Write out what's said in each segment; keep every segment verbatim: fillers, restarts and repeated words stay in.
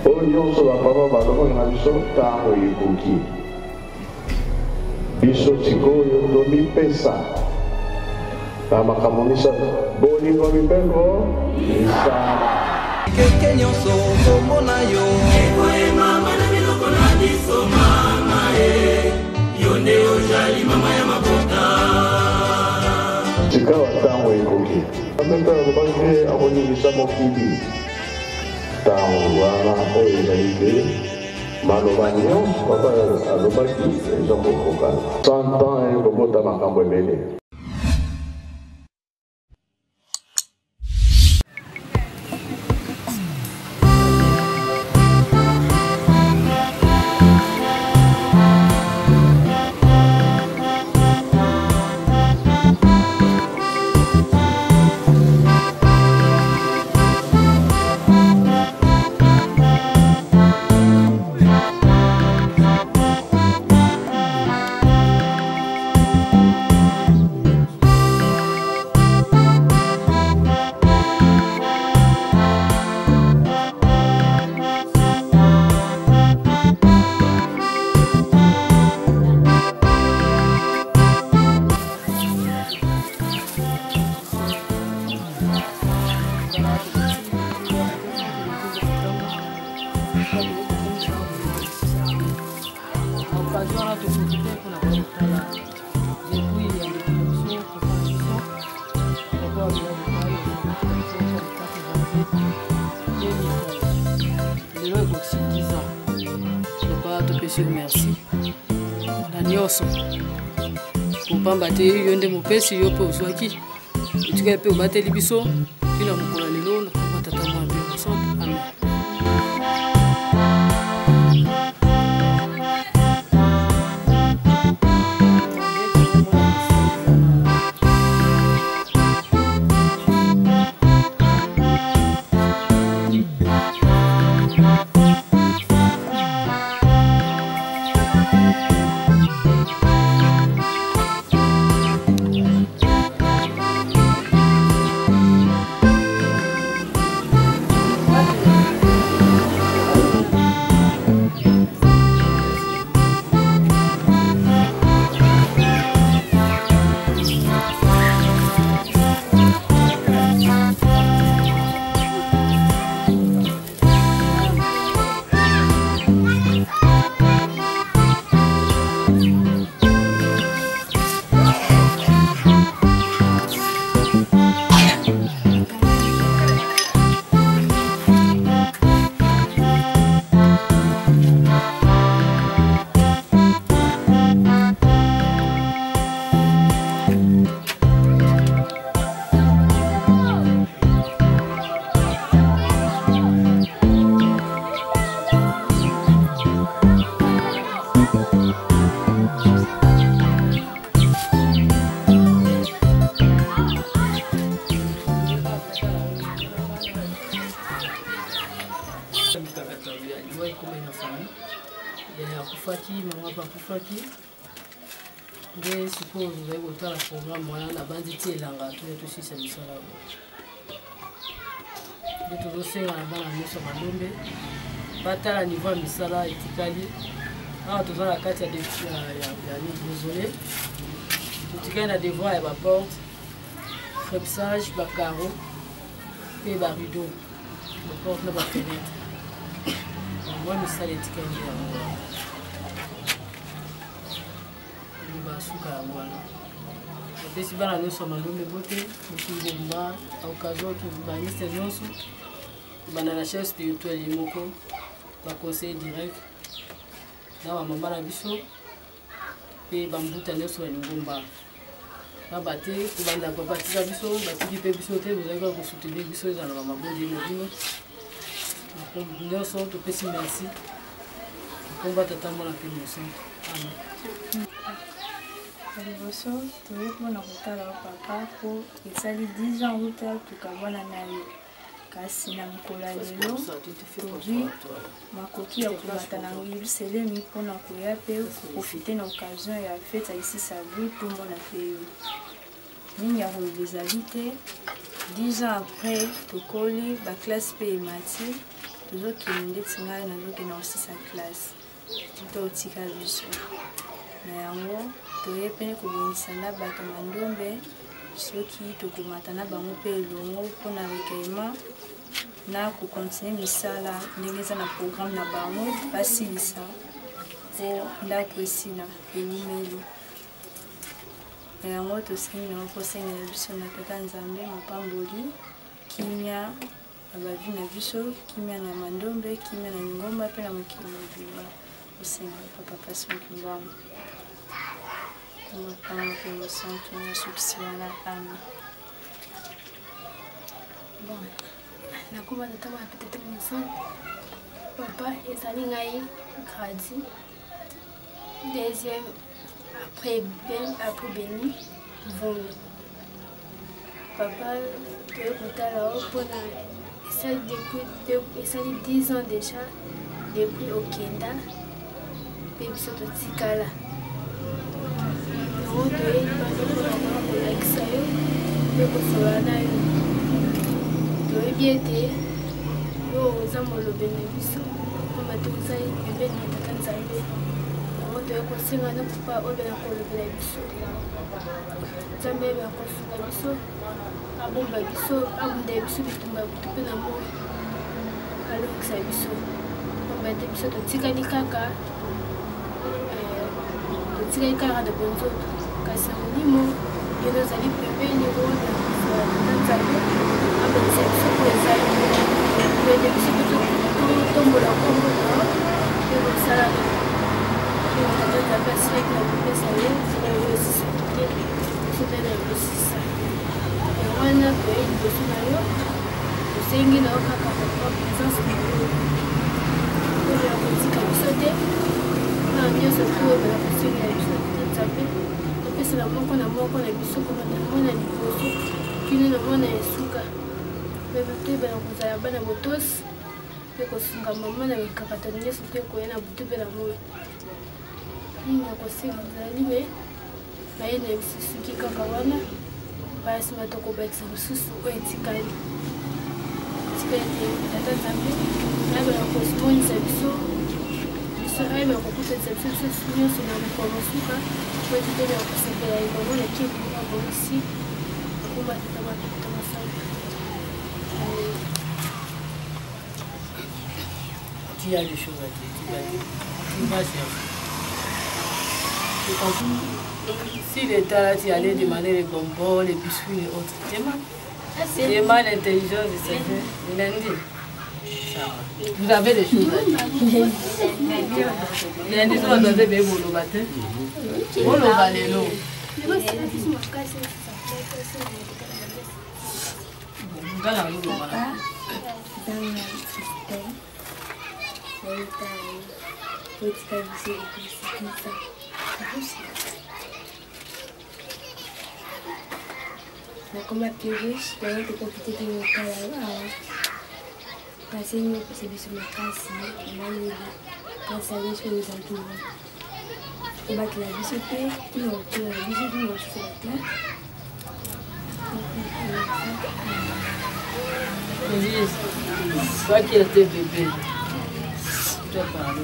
oyo nyonso bapapa balobaka na biso ntango ekoki biso sikoyo tomipesa na makambo misato bolingo mibeko misala keke nyonso komona yo ekoyema mwana biloko na biso mama e yo nde ozali mama ya mabota tika ntango ekoki ameka alobaki akoningisa mokili ntango wana oyo ezali te maloba nyonso papa alobaki eza kokokana cent ans ekobota makambo ebele. Merci. Danyoso. Kupamba te yonde mopesi yo pe uzwaki. Utika pe ubateli biso. Kila mukula lelo na kupata tata mwa pe so. Amen. Kufaki mama pa kufaki nde suppose vous avez la programme wana na banditi elanga to to sisa misala de to dosenga na bana miso malombe batala niveau misala etikali ah to za kati ya ya ya ni désolé tutikana na devoir ya ba porte crepsage ba carreau et ba rideau ba porte na ba fenêtre moi misala etikali suka wana pesi bana nyonso malombe bote mokingomba occasion ki baniste nyonso bana na chef spirituel moko ba conseil direct na wa mama na biso pe bambuta nyonso ya ngomba na bate kubanda papa tisa biso batiki pe biso te bozaka ko soutenir biso za na mabongi mobino nyonso to pesi merci komba tata mona pe nyonso amen. Liboso toye mpona kotala papa po esali dix ans uta tukabwana na ye kasi na mokolo ya lelo tozwi makoki ya kobata na Yerusalemi mpona koya mpe profite na occasion ya fete ya isi sabri tomona mpe yo nini ya koloba ezali te dix ans après tokoli baklasse mpe emati tozokende ti ngai nazokende na osisa classe totika biso na yango toye pene kobongisa na bato mandombe soki tokomata na bango mpe elongo mpona recueillement na kokontinue misala ndenge eza na programme na bango basilisa mpo ndako esila elumeli na yango tosengi nango kosengela biso na tata nzambe mapamboli kimia na bavi na biso kimia na mandombe kimia na lingomba mpe na mokili mobimba osengela papa pasi mokimbango mapamba mpe mosantu nasukisi wana ami bon nakuba tata wana peut-être mosantu papa ezali ngai gradi deuxième après ben après Béni Vombi papa toye kotala o mpona esali depuis esali dix ans déjà depuis okenda mpe biso totikala yango toyei mpona kolakisa yo mpe kosolola na yo toyebi ete yo oza molobi na biso mpona tozali pembeni ya tata nzambe yango toye kosenga na papa oyo bena kolobela biso nzambe yebena kosunga biso abomba biso abunda biso bitumba ya butu mpe na moi alokisa biso pamba ete biso totikali kaka totikali kaka na bonzoto kasi ya molimo yeno ozali pembeni wana tata nzambe abongisa biso po ezali ete biso totombola kombo na mpe kosala tata nzambe asilaki na kopesa ye sina yo osisa te biso te na yokosisa wana toye liboso na yo tosengi na yo kaka papa présence na yo oyo ya kotika biso te na nyonso toyebela kosengela biso na nzambe topesela moko na moko na biso komata mwana liboso kino na mwana ya suka mpe toyebela kozala bana botosi mpe kosunga mama na mikakatano nyonso te koya na butu mpe na moi nini ya kosenga ezali me naye na biso suki kaka wana baya nsima tokobakisa mosusu oyo etikali etikali te tata nzambe ayebela komonisa biso biso ayebela kokutanisa biso biso nyonso na mokolo mosuka po ete tobela kosepela elongo na kivu abongisi akumba tata matokota masanga Tu as des choses à dire, tu vas dire, tu vas chercher. Si l'État là, tu allais demander les bonbons, les biscuits et autres, demande. Demande l'intelligence de ces gens. Lundi. Vous avez des choses à dire. Lundi, on doit faire le matin. On va aller là. Nakoma pirush na yote kopitiki mokala awa kasi nyo pese biso makasi emayeli kasi ya biso ezantuma kobatela biso te tina kotola biso tina kosisa batla Toi qui étais bébé, tu as parlé.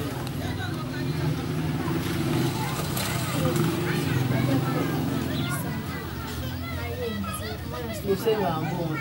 Você vai aonde?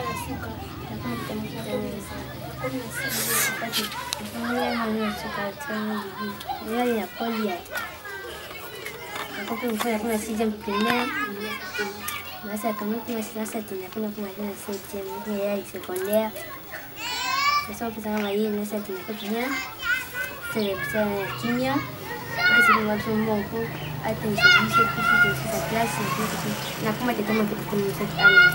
Nasa kama kuna sasa tunafanya kuna kuna septième ya secondaire. Sasa kwa sababu hii nasa tunafanya selection ya kimia. Kasi ni watu mbongo hata nishabishe kitu cha klasi na kama tetama kitu kumi na sita ana.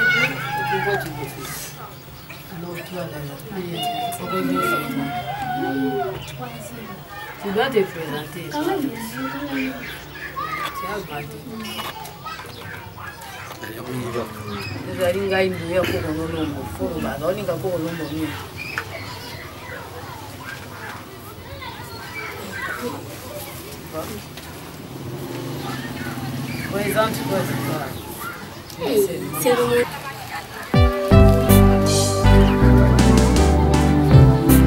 Tu dois te présenter. Tiens, Brady. ezali ngai mbuya koko nolombo foko bazaolinga koko lombo mie présente toi c'est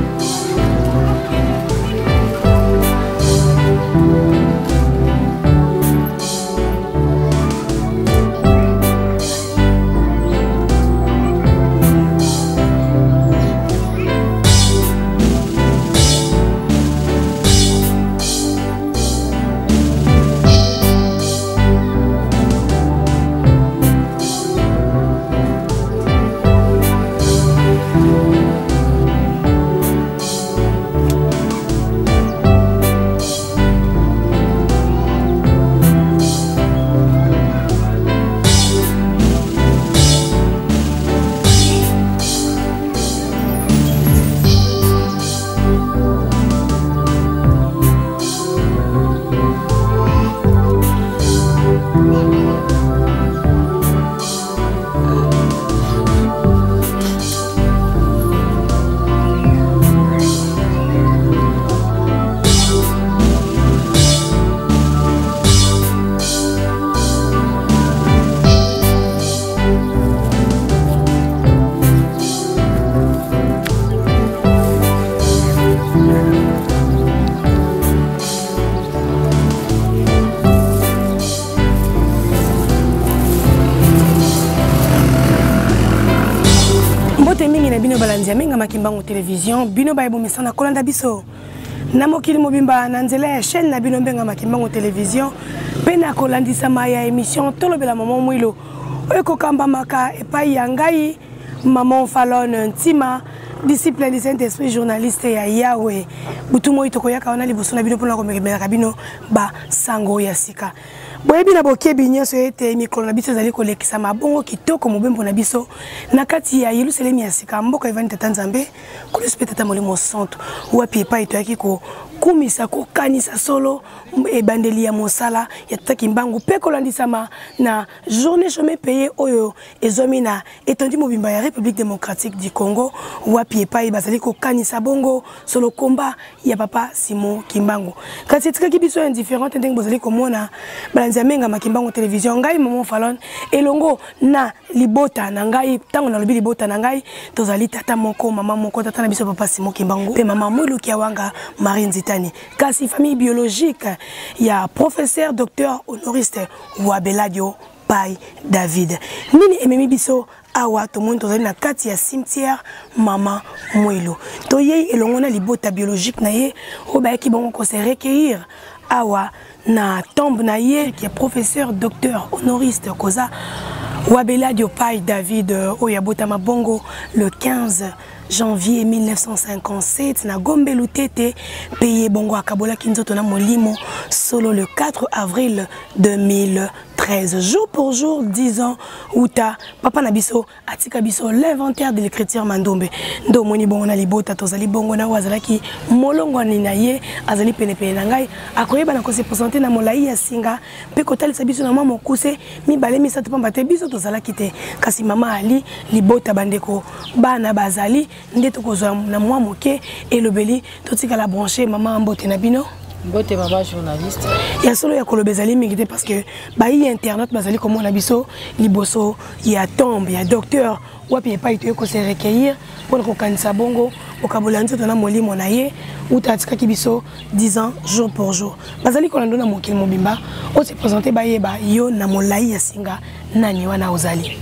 Mbote mingi na bino balandia menga makimbango télévision bino ba ebomisa na kolanda biso na mokili mobimba na nzela ya chaîne na bino mbenga makimbango télévision pe na kolandisa ya émission tolobela maman mwilo oyo kokamba maka epai ya ngai maman Falon Ntima disciple du Saint-Esprit journaliste ya Yahweh butu moi tokoyaka wana liboso na bino pona komekebela bino ba sango ya sika boyebi na bokebi nyonso ete mikolo na biso ezali kolekisa mabongo kitoko mobembo na biso na kati ya Yerusalem ya sika mboka evani tata Nzambe kolespe tata molimo santo wapi epai toyaki ko kumisa kokanisa solo ebandeli ya mosala ya tata Kimbangu pe kolandisama na journée chômé payé oyo ezomi na etondi mobimba ya République démocratique du Congo wapi epai bazali kokanisa bongo solo komba ya papa Simon Kimbangu kasi etikaki biso indifférente ndenge bozali komona balanzi menga makimbango télévision ngai maman Falon elongo na libota na ngai tango na lobi libota na ngai tozali tata moko mama moko tata na biso papa Simon Kimbangu pe mama Mwelu Kiawanga Marie Nzitani kasi famille biologique ya professeur docteur honoriste Wabeladio Pai David nini ememi biso awa to monde tozali na kati ya cimetière mama Mwelu to ye elongo na libota biologique na ye obayaki bongo ko se recueillir awa na tombe na ye qui est professeur docteur honoriste koza Wabeladio Pai David oyabota mabongo le quinze janvier mille neuf cent cinquante-sept na Gombe Lutete payé bongo akabola kinzoto na molimo solo le quatre avril deux mille treize jour pour jour dix ans uta papa nabiso atika biso l'inventaire de l'écriture mandombe ndo moni bongo na libota tozali bongo na wazalaki molongo ni na ye azali pene pene na ngai akoyeba na ko se présenter na molai ya singa pe kotalisa biso na mama kuse mi bale mi satu pamba te biso tozalaki te kasi mama ali libota bandeko bana bazali nde tokozwa na mwa moke elobeli totika la brancher mama mbote na bino Mbote mama journaliste ya solo ya kolobezali mingite parce que ba yi internet bazali komona biso liboso ya tombe ya docteur wapi epai to ko se recueillir pour ko kanisa bongo okabola nzoto na molimo na ye utatika kibiso dix ans jour pour jour bazali kolando na mokili mobimba o se présenter ba yeba yo na molai ya singa nani wana ozali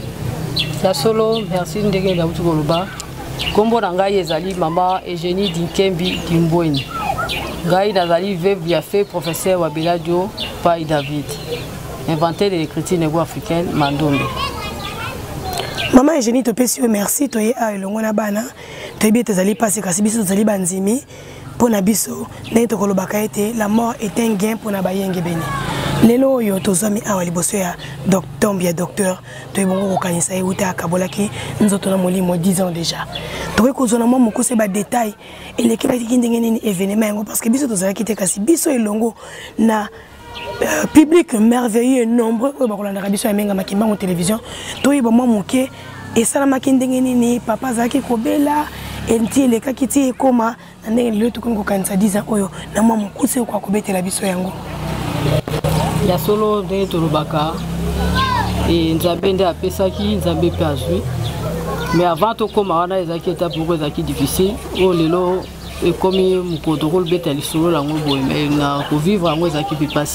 ya solo merci ndenge la butu koloba kombo na ngai ezali mama Eugénie Dinkembi Dimbweni ngai nazali veuve ya fait professeur Wabeladio Pai David inventeur de l'écriture négo-africaine Mandombe Maman Eugénie te pesi merci to ye a elongo na bana to bi tezali passer kasi biso tezali banzimi pona biso ndenge to kolobaka ete la mort est un gain pona bayenge beni lelo yo tozami awa liboso ya docteur bien docteur to ebongo kokanisa ye uta akabolaki nzoto na molimo dix ans déjà to ko zona mo mokuse ba détail eleki ba ndenge nini événement yango parce que biso tozalaki te kasi biso elongo na Euh, public merveilleux nombreux ko bakolanda biso ya menga makimbango télévision to yeba mo moke et sala makindenge nini papa zaki kobela enti le kakiti ekoma na ndenge le to ko kanisa dix ans oyo na mo mokuse ko akobetela biso yango ya solo de to lobaka et nzambe nde apesaki nzambe pe azwi mais avant to koma wana ezaki étape moko ezaki difficile o lelo et comme mon contrôle bétal solo la ngobo mais na ko vivre en ezaki pipasi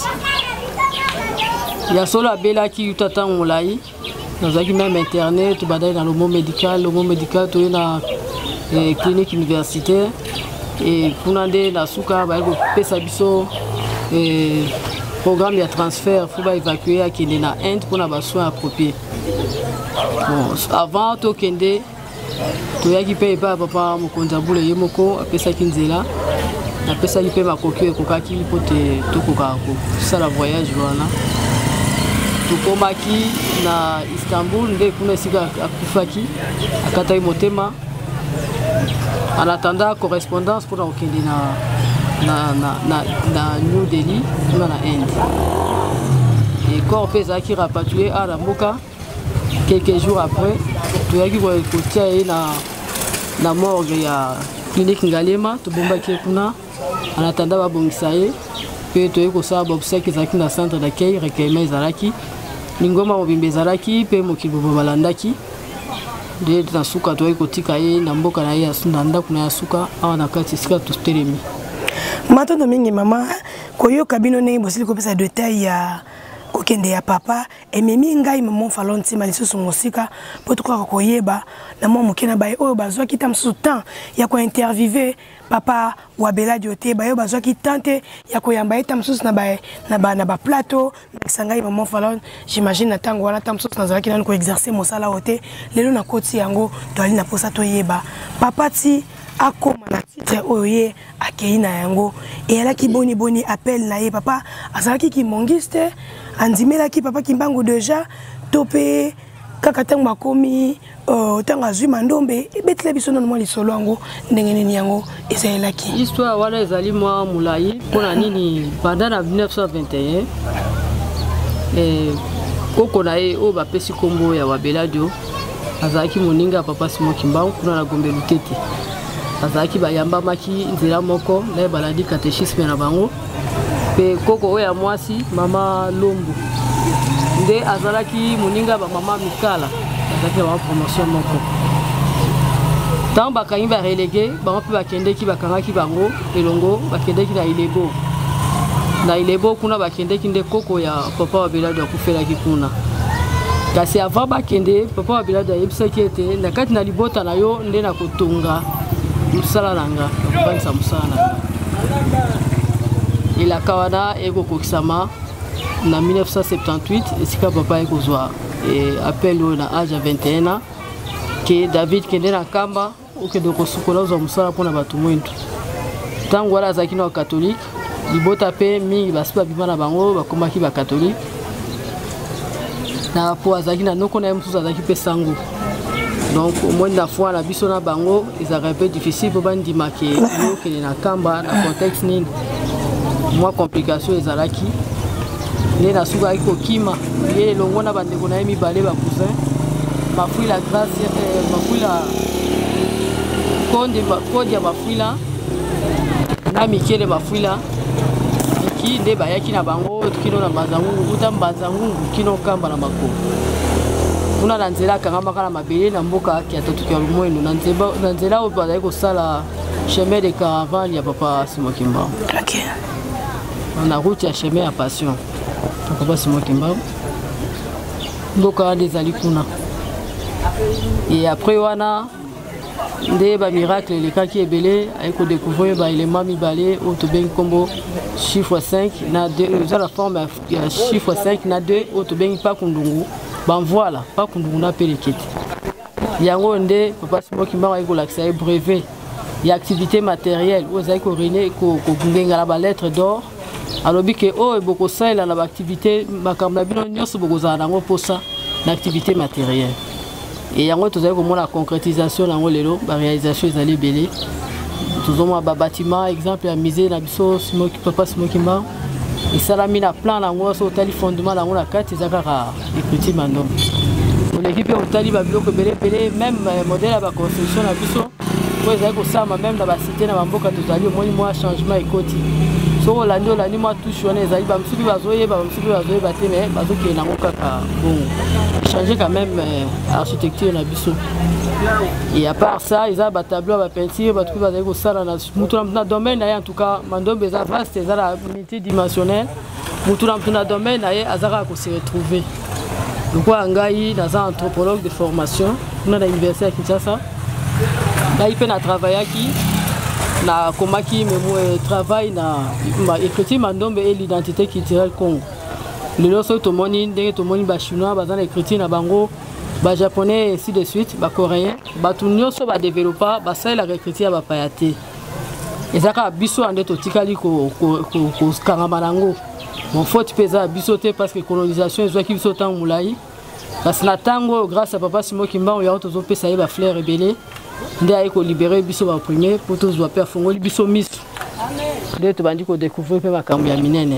ya solo abela ki utata ngolai nazaki même internet badai dans le monde médical le monde médical to na clinique universitaire et kunande na suka ba ko pesa biso et programme de transfert faut ba évacuer à kende na Inde pour na ba soins appropriés bon avant to kende toyaki pe pa papa mokonza bule yemoko apesa kinzela apesa ki pe makoki ekokaki pote tokoka ko sala voyage wana tokomaki na Istanbul nde kuna sika akufaki akatai motema en attendant correspondance pour okende na na na na na New Delhi kuna na Inde et corps pesa ki rapatrié à la Mboka quelques jours après toyaki ko kotia ye na na morgue ya clinique Ngalema to bombaki kuna en attendant ba bongisa ye pe toyaki ko sa bobsa ki zaki na centre d'accueil recueillement ezalaki ningoma mobimbe ezalaki pe mokibo balandaki de na suka toyaki ko tika ye na mboka na ye asunda ndako na suka awa na kati sika to telemi matondo mingi mama koyoka bino ne bosili ko pesa détail ya kokende ya papa ememi ngai maman falon ntima lisusu mosika po tokoka koyeba na mwa moke na baye oyo bazwaki ta mosusu temps ya kointervive papa wa Beladio te baye bazwaki temps te ya koyamba ye ta mosusu na baye na ba na ba plateau nakisa ngai maman falon j'imagine na ntango wana ta mosusu nazalaki nani koexercer mosala oyo te lelo nakoti yango toali na posa toyeba papa ti akoma na titre oyo ye akei na yango eyalaki boni boni appel na ye papa azalaki kimongiste andimelaki papa Kimbangu deja to mpe kaka ntango bakomi ntango azwi mandombe ebetela biso nano mwa lisolo yango ndenge nini yango ezalelaki histoire wana ezali mwa molai mpona nini pendant na mille neuf cent vingt et un koko na ye oyo bapesi nkombo ya Wabeladio azalaki moninga ya papa Simon Kimbangu kuna na Gombe Lutete azalaki bayambamaki nzela moko na baladi catéchisme na bango pe koko oyo ya mwasi mama Lombo nde azalaki moninga ba mama Mikala azalaki ba promotion moko tant bakangi ba relégué bango pe bakendeki bakangaki bango elongo bakendeki na Ilebo na Ilebo kuna bakendeki nde koko ya papa Wabeladio akufelaki kuna kasi avant bakende papa Wabeladio ayebisaki ete na kati na libota na yo nde na kotonga musala nanga kubanisa musala nanga ila kawana eko kokisama na mille neuf cent septante-huit esika papa ekozwa appel na âge ya vingt et un ans ke David kende na kamba okende kosukola ozwa musala mpona bato mwindu ntango wana azalaki na catholique libota mpe mingi basi babima na bango bakomaki bakatholike na po azalaki na noko na ye mosusu azalaki mpe sango donc au moins la fois na biso na bango ezalaka peu difficile po bandima ke okende na kamba na contexte nini mwa complication ezalaki nde nasukaki kokima ye elongo na bandeko na ye mibale bacousin Mafwila Grace Mafwila kode ya Mafwila na Mikele Mafwila iki nde bayaki na bango kino na Mbazangungu uta Mbazangungu kino kamba na mako kuna na nzela kangama na mabele na mboka ya totuki ya lumwenu na nzela oyo bazali kosala chemin de caravane ya papa Simon Kimbangu. Ok. Na route ya chemin ya passion papa Simon Kimbangu mboka wana ezali kuna et après wana nde ba miracle elekaki ebele ayi kodécouvrir ba élément mibale oyo tobengi nkombo chiffre cinq na deux eza la forme ya chiffre cinq na deux oyo tobengi pakundungu banvoila pakundungu na pelekete yango nde papa Simon Kimbangu ayi kolakisa ye brevet ya activité matérielle oyo ezali korene kobenga na balettre d'or alobi ke oyo bokosalela na baactivité makambo na bino nyonso bokozala nango mposa na activité matérielle et yango tozali komona concrétisation nango lelo baréalisation ezali ebele tozomona babâtiment exemple ya musée na biso papa Simon Kimbangu esalami na plan nango so otali fondement nango na kati eza kaka écriture mandombe oleki mpe otali babiloko ebele ebele même modèle ya baconstruction na biso oyo ezali kosalama même na basite na bamboka tozali omoni mwa changement ekoti soko olandi olandi mwa touche wana ezali bamosuki bazoyeba bamosuki bazoyeba te mais bazokende nango kaka bongo changer quand même euh, architecture na biso et à part ça ils ont ba tableau ba peinture ba truc bazali kosala na mutu na domaine na ye en tout cas mandombe eza vaste eza la multidimensionnel mutu na domaine na ye azaka ko se retrouver donc ngai naza anthropologue de formation na na université ya Kinshasa ngai pe na travaillaki na komaki me travail na écriture mandombe et l'identité culturelle Congo lelo so tomoni ndenge tomoni ba chinois baza na écriture na bango ba japonais ainsi de suite ba coréen batu nyonso ba développer ba sala la écriture ba payate ezaka biso ande totikali ko ko kangama nango mon faute pesa biso te parce que colonisation ezwaki biso tant mulai parce na tango grâce à papa Simon Kimbangu ya tozo pesa ye ba fleur ebele nde ayi ko libérer biso ba premier pour tous doit faire fongoli biso miss nde to bandi ko découvrir pe makambo ya minene.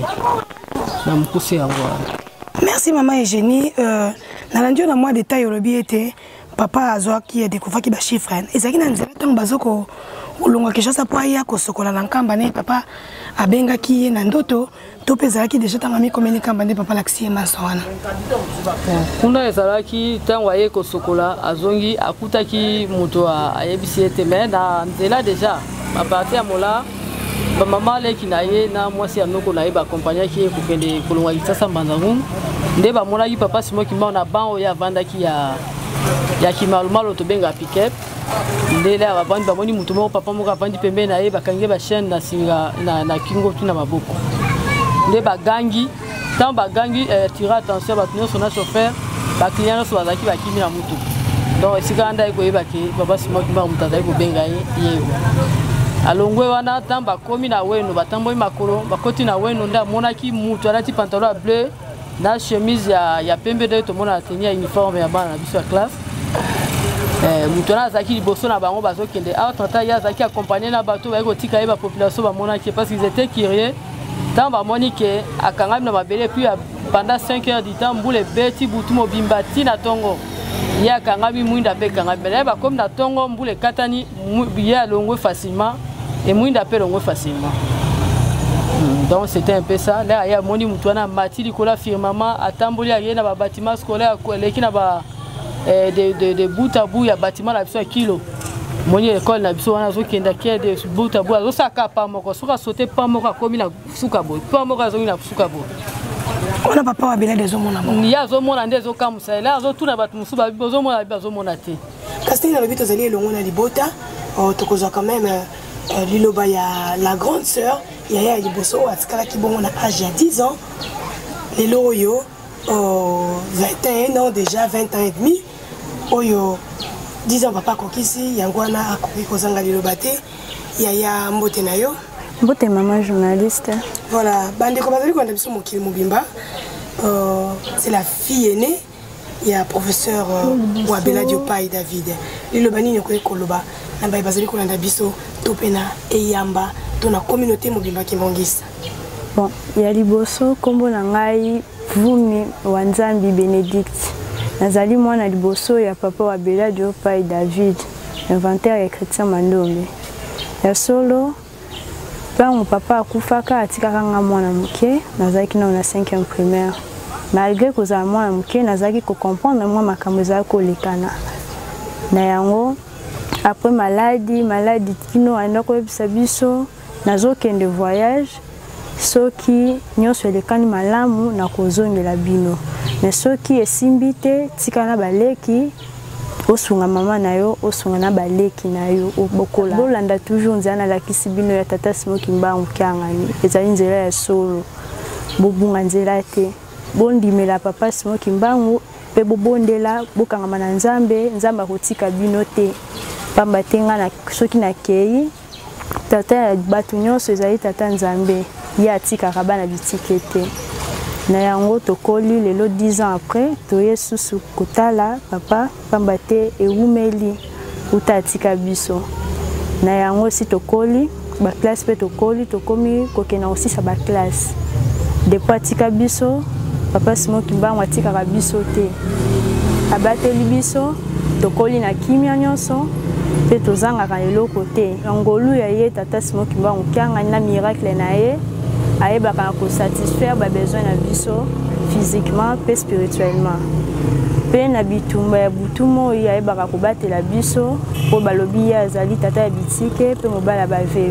Merci maman Eugénie. Euh, nalandi na moi détail olobi ete papa azwa ki a découvert ki ba chiffre ezaki na nzela tango bazoko olonga quelque chose po aya ko sokola na nkamba ne papa abenga ki ye na ndoto to pezalaki déjà tango mi komeni nkamba ne papa laxie maso wana kuna ezalaki tango aye ko sokola azongi akutaki moto ayebisi ete mais na nzela déjà ba parti ya mola ba mama leki na ye na mwasi ya noko na ye ba accompagner ki ko kende kolonga kisasa mbanzangu nde ba mona ki papa Simon Kimbangu na ban ya vanda ki ya ya kimalumalo to benga pick-up nde la ba ba moni mutu mo papa mo ka vandi pembe na ye ba kange ba chaîne na singa na na kingo tuna maboko nde ba gangi tant ba gangi tira attention ba tenir son chauffeur ba client so bazaki ba kimi na mutu donc esika anda iko yeba ki papa Simon Kimbangu mutazai ko benga ye ye alongwe wana tamba komi na weno batambo makolo bakoti na weno nda monaki mutu alati pantalon bleu na chemise ya ya pembe de to mona tenir uniforme ya bana biso ya classe eh mutu na zaki liboso na bango bazokende a tata ya zaki accompagner na bato ba ko tika yeba population ba monaki parce qu'ils étaient curieux tamba monike akangami na mabele puis pendant cinq heures du temps boule beti butu mobimbati na tongo ya kangami mwinda pe kangami ba comme na tongo mbule katani ya longwe facilement et mwinda pe longwe facilement donc c'était un peu ça là ya moni mutwana mati likola firmament atamboli ya na ba bâtiment scolaire ko leki na ba de de de bout à bout ya bâtiment na biso kilo moni école na biso wana zo kenda ke de bout à bout zo saka pa moko soka sauter pa moko komi na suka bo pa moko zo na suka bo on a papa Wabela des hommes na il y a zo mona ndezo kamusa là zo tuna batu musuba zo mona zo mona te Casting na bito zali longo na libota tokozwa quand même liloba ya la grande sœur Yaya Liboso atikala ki bongo na âge ya dix ans lelo oyo vingt et un ans déjà vingt ans et demi oyo dix ans papa kokisi yango wana akoki kozanga liloba te Yaya mbote na yo mbote maman journaliste voilà bandeko bazali kwanda biso mokili mobimba c'est la fille aînée il y a professeur euh, Wabela Diopai David liloba nini okoki koloba na baye bazali kolanda biso to pena eyamba to na communauté mobimba kimongisa bon ya liboso kombo na ngai Vumi Wanzambi Benedict nazali mwana liboso ya papa Wabela Diopai David inventaire ya chrétien Mandombe ya solo pango papa akufaka atikaka nga mwana muke nazalaki na cinquième primaire malgré kozala mwana muke nazalaki ko comprendre mwa makambo ezalaki kolekana na yango après maladie maladie kino anda koyebisa biso nazokende voyage soki nyonso elekani malamu na kozongela bino mais soki esimbi te tikana baleki osunga mama na yo osunga na baleki na yo obokola bolanda toujours nzana lakisi bino ya tata Simon Kimbangu kyangani ezali nzela ya solo bobunga nzela te bondimela papa Simon Kimbangu pe bobondela bokangama na nzambe nzamba kotika bino te pamba tenga na soki na kei tata ya batu nyonso ezali tata nzambe ya atikaka bana bitike te na yango tokoli lelo dix ans après toye susu kotala papa pamba te ewumeli uta atika biso na yango si tokoli ba classe pe tokoli tokomi kokena aussi sa ba classe depuis atika biso papa Simon Kimbangu atikaka biso te abateli biso tokoli na kimia nyonso pe tozangaka eloko te ngolu ya ye tata Simon Kimbangu kyanga na miracle na ye ayebaka na kosatisfaire ba besoin na biso physiquement pe spirituellement pe na bitumba ya butumo ya ayebaka kobatela biso po balobi ya azali tata ya bitike pe mobala ba veve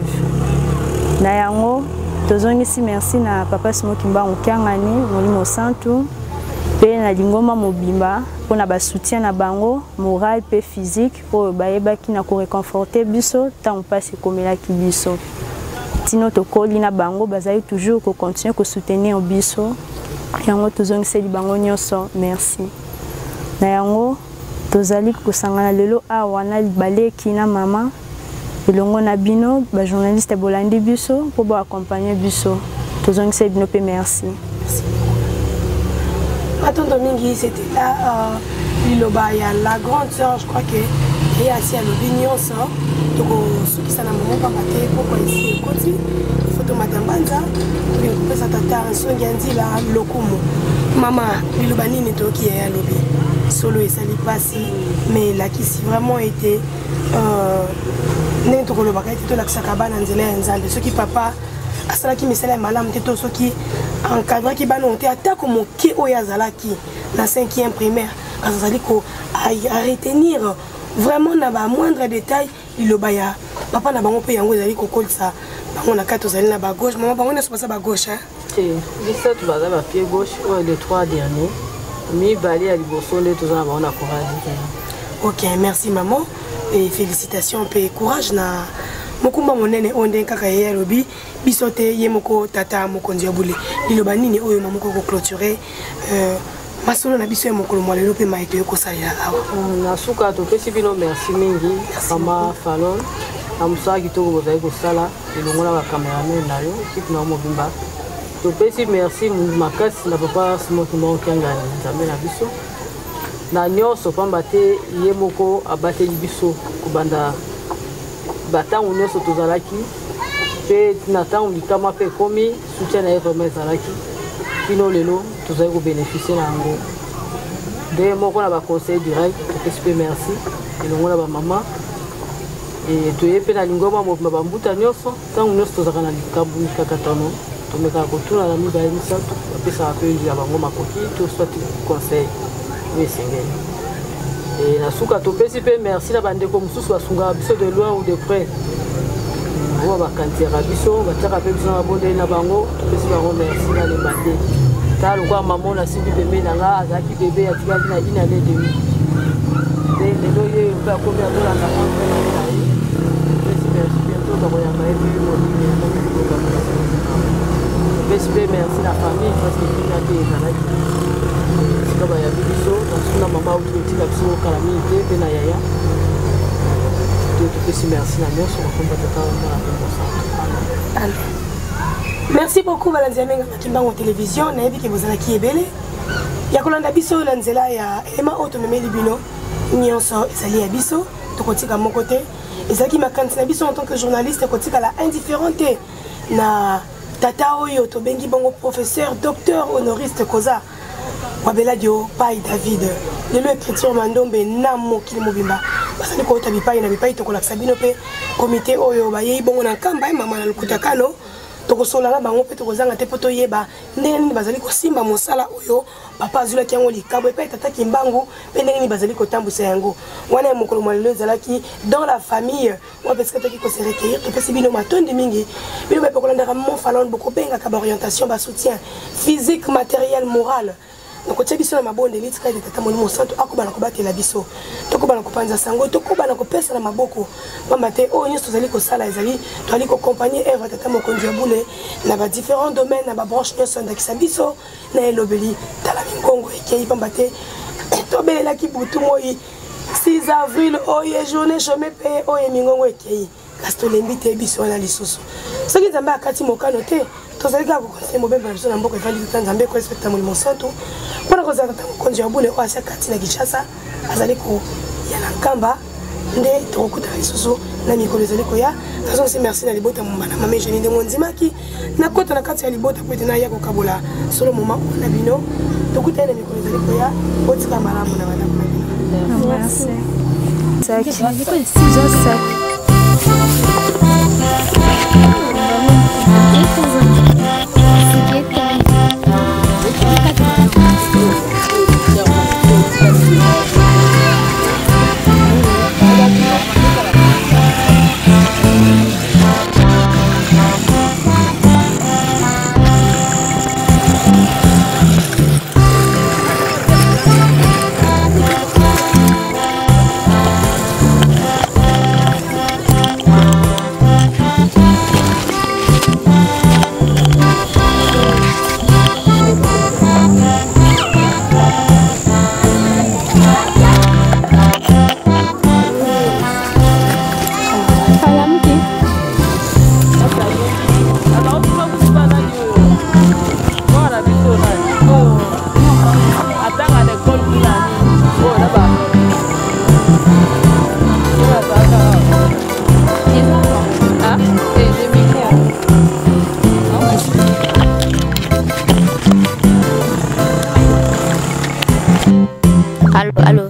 na yango tozongisi merci na papa Simon Kimbangu kyangani molimo santu pe na lingoma mobimba pona ba soutien na bango moral pe physique po bayebaki na ko réconforter biso tant passe komelaki biso tino tokoli na bango bazali toujours ko continuer ko soutenir biso yango tozongiseli bango nyonso merci na yango tozali kosangana lelo awa na baleki na mama elongo na bino ba journaliste bolandi biso po ba accompagner biso tozongiseli bino pe merci. Attends Mingi, c'était là, euh, Liloba, il y a la grande sœur, je crois que il y a aussi à l'opinion ça. Donc ceux qui s'en ont pas maté, pourquoi ici côté, il faut tomber dans banza, puis on peut s'attendre son gandi là lokumo. Maman, Liloba ni neto qui est à l'obi. Solo et sali passi, mais là qui si vraiment été euh neto ko loba kaiti to la sakaba na nzela nzambe, ceux qui papa asalaki misala malamu te to soki encadre ki bana onte ata ko moki oyazalaki na cinquième primaire azali ko à retenir vraiment na ba moindre détail ilobaya papa na bango pe yango ezali ko kolisa on a quatre aux à gauche, maman, on a passé à gauche. Les sept vas à pied gauche, les trois derniers. Mais balai à l'Ibosso, les tous on a courage. Ok, merci maman et félicitations et courage na. Mokumba monene onde kaka ye lobi bisote ye moko tata moko ndiabule liloba nini oyo mamoko ko clôturer euh masolo na biso moko lo mwalelo pe maito yoko salela awa na suka to pesi bino merci mingi kama falon amsa kitoko bozai ko sala elongola ba cameraman na yo équipe na mobimba to pesi merci makasi na papa simoki mo kanga nzambe na biso na nyonso pamba te ye moko abate biso kubanda batango nyonso tozalaki mpe na ntango likama mpe ekomi soutien na ye vraiment ezalaki kino lelo tozali kobénéficie na yango nde moko na baconseil direct topesi mpe merci elongo na bamama toye mpe na lingoma mobima bambuta nyonso ntango nyonso tozalaka na likambo mikakatano tomekaka kotuna na mibale misato bapesaka mpe ya bango makoki to soit conseil oyo esengeli et na suka topesi pe merci na bandeko mosusu basungaka biso de loin ou de près oyo bakantiyaka biso batiaka mpe biso na babondeli na bango topesi bango merci na lebande ta lokwa mama na simbi pembe na nga azalaki bebe atikaki na ine ane demi nde lelo ye mpe akomi azolanda mpe na ye na ye topesi merci bientôt bakoyamba ye mpe molini topesi pe merci na famille parce que bina te ezalaki sika bayabi biso nasuna mama auti kotika biso kalami te mpe na yaya topesi merci na nyonso bakomba tata mona mpe merci beaucoup balanzi ya menga makimbango télévision nayebi ke bozalaki ebele ya kolanda biso na nzela ya elema oyo tomemeli bino nyonso ezali ya biso tokotika moko te ezalaki makanisi na biso en tant que journaliste kotikala indifférent te na tata oyo tobengi bongo professeur docteur honoriste koza wabeladio pai David lelo écriture mandombe na mokili mobimba basali kota bipai na bipai tokolakisa bino pe comité oyo bayei bongo na nkamba mama na lokuta kano tokosola na bango pe tokozanga te po toyeba ndenge nini bazali kosimba mosala oyo papa azulaki yango likabo epe tata kimbangu pe ndenge nini bazali kotambusa yango wana ya mokolo mwalelo ezalaki dans la famille oyo pesika toki kose recueillir topesi bino matondi mingi bino bepe kolandaka mo falon bokobengaka baorientation basoutien physique matériel moral nakotia biso na mabonde litika ete tata molimo santo akobana kobatela biso tokobana kopanza sango tokobana kopesa na maboko pamba te oyo nyonso tozali kosala ezali toali kokompagne eve tata mokonzi ya bule na badifférents domaines na babranche nyonso andakisa biso na elobeli tala mingongo ekei pamba te tobelelaki butu moi six avril oyo journée chômé mpe oyo mingongo ekei kasi tolembi te biso wana lisusu soki nzambe akati mokano te tozali kaka kokonseille mobemba na biso na mboka evandi tuta nzambe korespecta molimo santu mpona kozala tata mokonzi ya bule oyo asi akati na kinshasa azali koya na nkamba nde tokokutana lisusu na mikolo ezali koya nazonsi merci na libota mombana mama jeni ndengo ndimaki nakota na kati ya libota po ete naya kokabola solo moma oyo na bino tokutani na mikolo ezali koya otika malamu na bandako na bino Merci. Allô.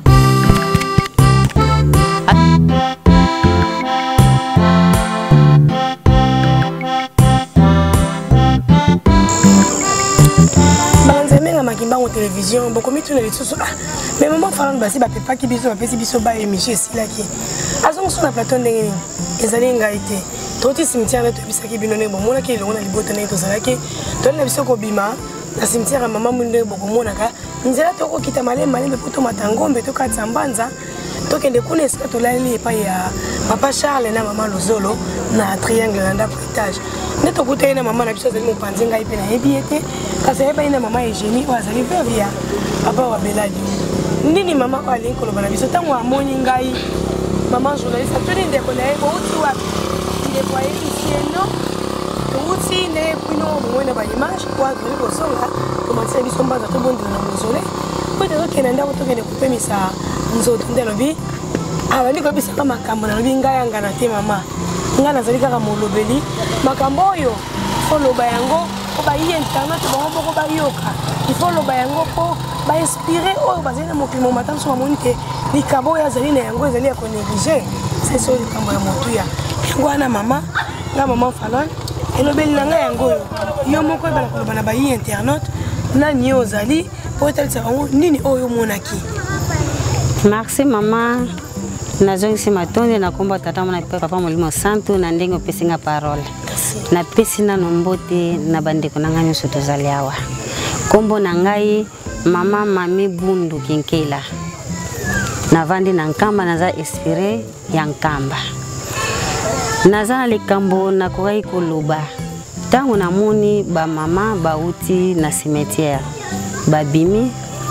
banzemenga makimbango télévision bokomi tuna lisusu ah mais maman falon basi bapepaki biso bapesi biso ba émission esilaki azongo so na plateau ndenge nini ezali ngai te toti cimetière na tobisaki bino ne bomonaki elongo na libota na ye tozalaki toli na biso kobima na cimetière ya mama mwinde bokomonaka nzela tokokita malembe malembe mpo tomata ngombe tokatisa mbanza tokende kuna esika tolali epai ya papa Charles na mama Lozolo na triangle na ndako etage nde tokuta ye na mama na biso azali mopanzi ngai mpe nayebi ye te kasi ayeba ye na mama Eugénie oyo azali veuve ya papa wa Beladi nini mama oyo alingi koloba na biso ntango amoni ngai mama journaliste atuni ndeko na ye bouti wapi ndeko ayebisi ye no touti nde kwino bomoi na baimage po atoli kosonga tomatisa biso mbanza tobondela na mozole po ete tokende ndako tokende kopemisa nzoto nde alobi abandi koyebisaka makambo nalobi ngai yangana te mama ngai nazali kaka molobeli makambo oyo ifo loba yango po bayi internet bango moko bayoka ifo loba yango mpo bainspire oyo bazali na mokili momata moso bamoni te likambo oyo azali na yango ezali ya konéglige sesi oyo likambo ya motuya yango wana mama nga mama Falon elobeli na ngai yango oyo yo moko ebala koloba na bayi internet nani yo ozali po etalisa bango nini oyo omonaki. Merci mama nazongisi matonde na komba tata mwana papa molimo santo na ndenge opesi nga parole na pesi na nombote na bandeko na ngai nyonso tozali awa kombo na ngai mama mami bundu kinkela navandi na nkamba naza espire ya nkamba naza na likambo nakokai koloba ntango namoni bamama bauti na cimetière babimi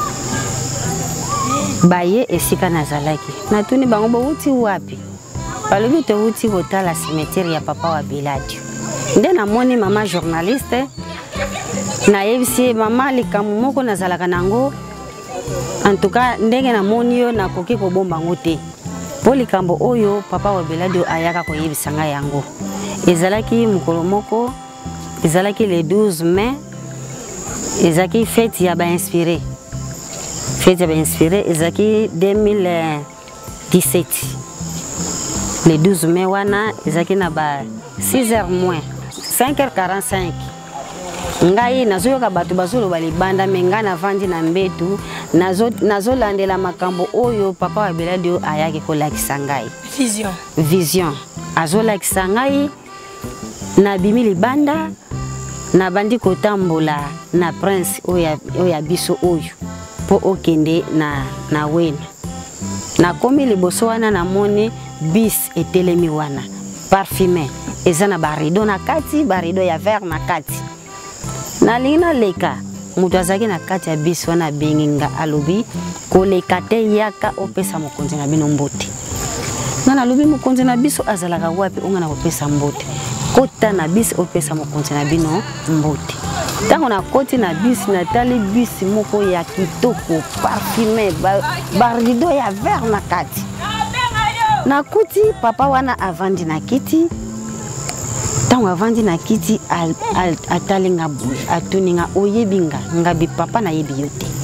baye esika nazalaki natuni bango bauti wapi balobi touti kotala cimetière ya papa wa Beladi nde namoni mama journaliste nayebisi mama likambo moko nazalaka nango en tout cas ndenge namoni yo nakoki kobomba ngo te po likambo oyo papa wa Beladi ayaka koyebisa ngai yango ezalaki mokolo moko ezalaki le douze mai ezalaki fête ya bainspiré fête ya bainspiré ezalaki deux mille dix-sept le douze mai wana ezalaki na ba six heures moins cinq heures quarante-cinq ngai nazoyoka bato bazoloba libanda me ngai navandi na mbetu nazolandela makambo oyo papa wa Beladi ayaki kolakisa ngai vision vision azolakisa ngai nabimi libanda nabandi kotambola na prince oyo ya biso oyo po okende na na wena nakomi liboso wana namoni bis etelemi wana parfumé eza na barido na kati barido ya vert na kati nalingi naleka mutu azalaki na kati ya bis wana benginga alobi koleka te yaka opesa mokonzi na bino mbote nga nalobi mokonzi na biso azalaka wapi onga na kopesa mbote kota na bis opesa mokonzi na bino mbote ntango na koti na bis natali bis moko ya kitoko parfumé barido ya vert na kati nakuti papa wana avandi na kiti ntango avandi na kiti atali nga boye atuni nga oyebi nga ngabi papa nayebi yo te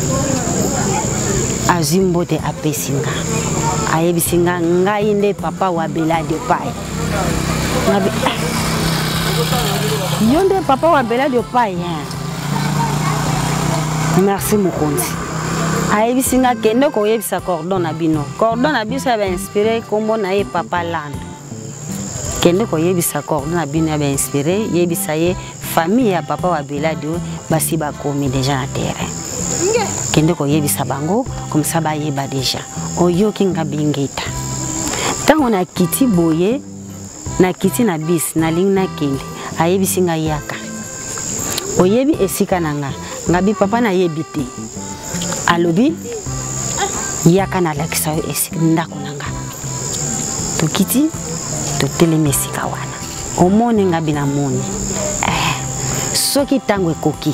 azwi mbote apesi nga ayebisi nga ngai nde papa wa Beladi pai ngabi yo nde papa wa Beladi pai merci mokonzi ayebisi nga kende koyebisa cordon na bino cordon na biso ya bainspiré kombo na ye papa Lando kende koyebisa cordon na bino ya bainspiré yebisa ye famille ya papa wa Beladi basi bakomi deja na terrain kende koyebisa bango comme ça bayeba deja oyoki nga bingeta ntango na kiti boye na kiti na bis nalingi nakende ayebisi nga yaka oyebi esika na nga ngabi papa nayebi te alobi yaka nalakisa yo esika ndako na nga tokiti totelemi esika wana omoni ngabi namoni eh, soki ntango ekoki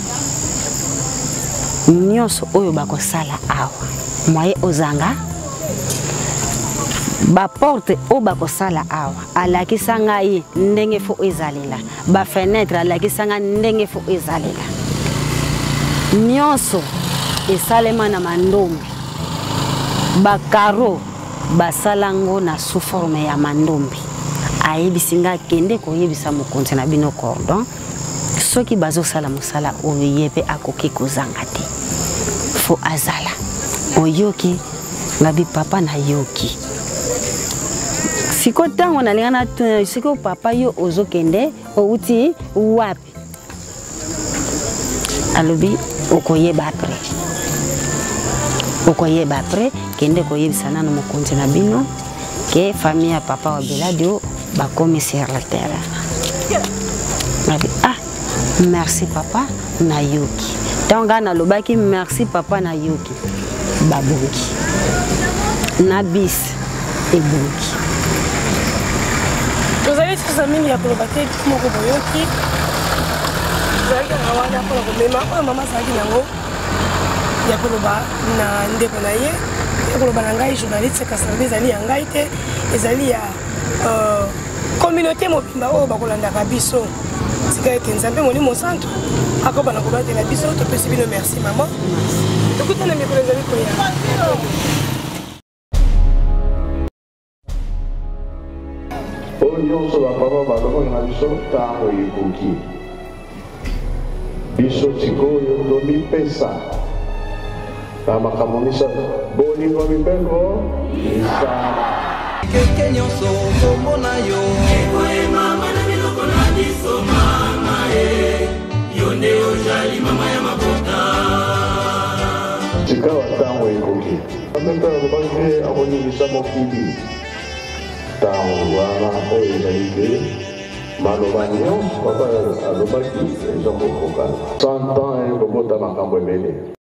nyonso oyo bakosala awa mwaye ozanga baporte oyo bakosala awa alakisa ngai ndenge fo ezalela bafenetre alakisa ngai ndenge fo ezalela nyonso esalema na mandombe bakaro basalango na sous forme ya mandombe ayebisi ngai kende koyebisa mokonzi na bino cordon soki bazosala mosala oyo ye mpe akoki kozanga te fo azala oyoki ngabi papa na yoki siko ntango nalinga natuna siko papa yo ozokende outi wapi alobi okoyeba apres okoyeba apres kende koyebisana na mokonzi na bino ke famille ya papa wa Beladio bakomi sur la terre. Ah, merci papa na yoki. Tanga na lobaki merci papa na yoki. Babongi. Na bis et bongi. Vous avez tous amis ya kolobate moko boyoki. Vous avez un wana pour le maman maman saki nango. Ya koloba na ndeko na ye. Ya koloba na ngai journaliste kasarbe ezali ya ngai te ezali ya euh communauté mobimba oyo bakolandaka biso tika ete nzambe molimo santo akobana kobatela biso topesi bino merci mama tokutana mikolo ezali koya oyo nyonso bapapa balobaka na biso ntango ekoki biso sikoyo tomipesa na makambo misato bolingo mibeko misala keke nyonso kombo na yo ekoyema mana biloko na biso mama e yo nde ozali mama ya mabota sika batango ekoki ameka alobaki akoningisa mokili ntango wana oyo ezali te maloba nyonso papa alobaki eza kokoka cent ans ekobota makambo ebele